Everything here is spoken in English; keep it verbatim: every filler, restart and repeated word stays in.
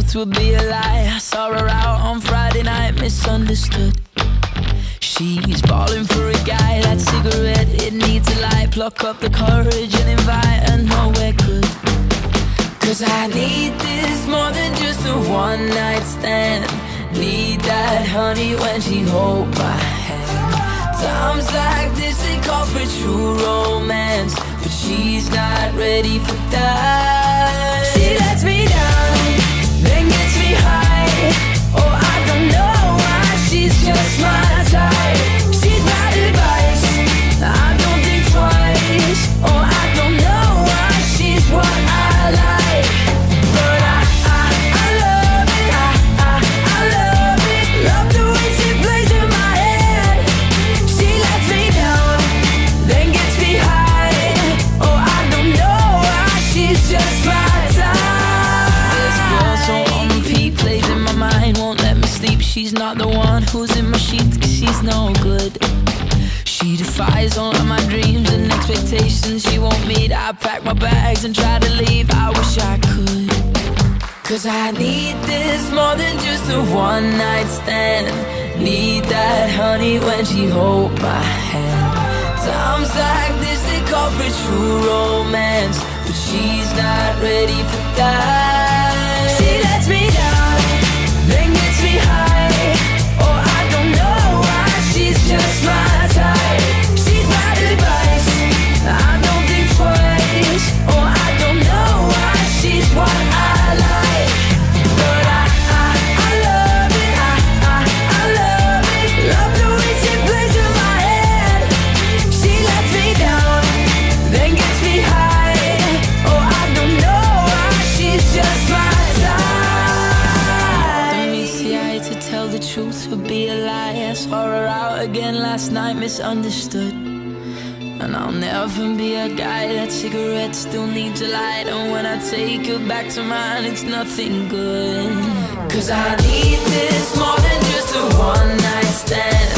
truth would be a lie. I saw her out on Friday night, misunderstood. She's balling for a guy, that cigarette, it needs a light. Pluck up the courage and invite her nowhere good. Cause I need this more than just a one night stand. Need that honey when she hold my hand. Times like this they call for true romance, but she's not ready for that. She lets me down, then gets me high. Oh, I don't know why, she's just my type. She's my advice, I don't think twice. Oh, I don't know why, she's what I like. But I, I, I love it, I, I, I love it. Love the way she plays in my head. She lets me down, then gets me high. Oh, I don't know why, she's just my type. This girl so on repeat, plays in my mind, won't let me sleep. She's not the one who's in my sheets, cause she's no good. She defies all of my dreams and expectations she won't meet. I pack my bags and try to leave, I wish I could. Cause I need this more than just a one night stand. Need that honey when she hold my hand. Times like this they call for true romance, but she's not ready for that. She lets me down, then gets me high. Oh, I don't know why, she's just my type. She's my advice, I don't think twice. Oh, I don't know why, she's what I like. But I, I, I love it, I, I, I love it. Love the way she plays in my head. She lets me down, then gets me high. Oh, I don't know why, she's just my type. Don't meet the eye to tell the truth would be a lie. I saw her out again last night, misunderstood. And I'll never be a guy that cigarette still needs a light. And when I take her back to mine, it's nothing good. Cause I need this more than just a one night stand.